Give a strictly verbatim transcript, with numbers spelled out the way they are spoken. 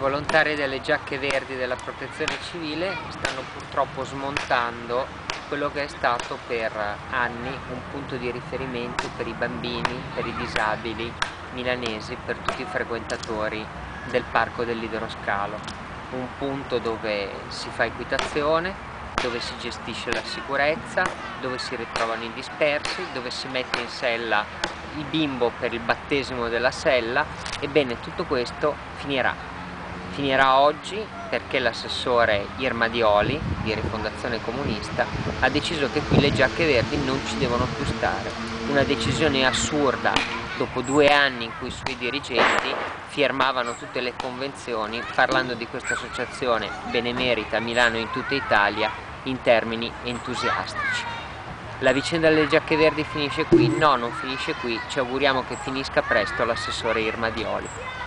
volontari delle giacche verdi della protezione civile stanno purtroppo smontando quello che è stato per anni un punto di riferimento per i bambini, per i disabili milanesi, per tutti i frequentatori del parco dell'Idroscalo. Un punto dove si fa equitazione, dove si gestisce la sicurezza, dove si ritrovano i dispersi, dove si mette in sella il bimbo per il battesimo della sella. Ebbene, tutto questo finirà. Finirà oggi perché l'assessore Irma Dioli, di Rifondazione Comunista, ha deciso che qui le giacche verdi non ci devono più stare. Una decisione assurda dopo due anni in cui i suoi dirigenti firmavano tutte le convenzioni parlando di questa associazione benemerita a Milano e in tutta Italia in termini entusiastici. La vicenda delle giacche verdi finisce qui? No, non finisce qui, ci auguriamo che finisca presto l'assessore Irma Dioli.